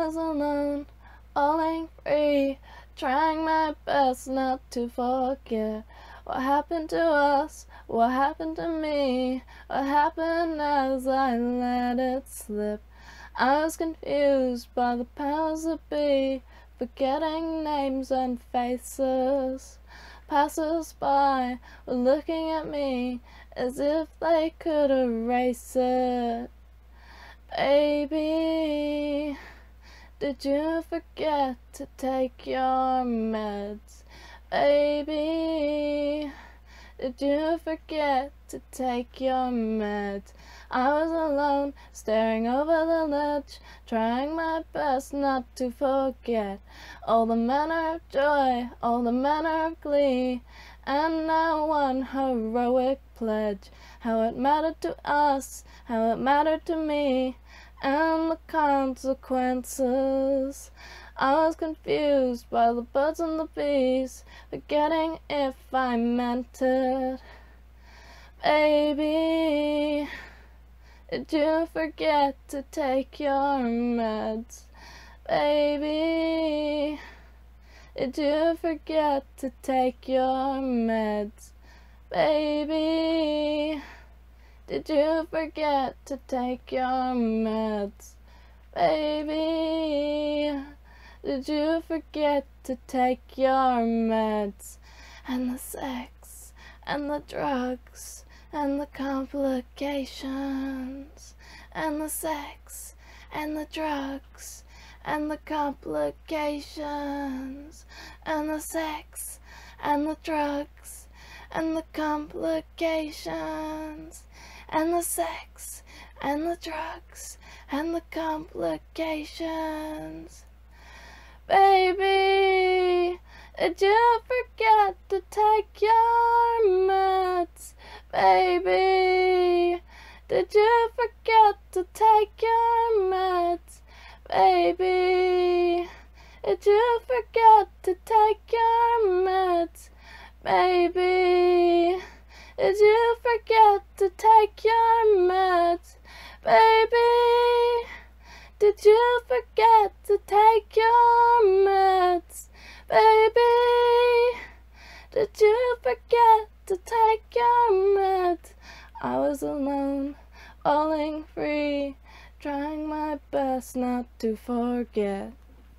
was alone, all free, trying my best not to forget. What happened to us? What happened to me? What happened as I let it slip? I was confused by the powers that be, forgetting names and faces. Passers-by were looking at me as if they could erase it. Baby, did you forget to take your meds? Baby, did you forget to take your meds? I was alone, staring over the ledge, trying my best not to forget all the manner of joy, all the manner of glee, and now one heroic pledge. How it mattered to us, how it mattered to me, and the consequences. I was confused by the birds and the bees, forgetting if I meant it. Baby, did you forget to take your meds? Baby, did you forget to take your meds? Baby, did you forget to take your meds? Baby, did you forget to take your meds? And the sex, and the drugs, and the complications, and the sex, and the drugs, and the complications, and the sex, and the drugs, and the complications, and the sex, and the drugs, and the complications. Baby, did you forget to take your meds? Baby, did you forget to take your meds? Baby, did you forget to take your meds? Baby, did you forget to take your meds? Baby, did you forget to take your meds? Baby, did you forget to take your meds? I was alone, all free, trying my best not to forget.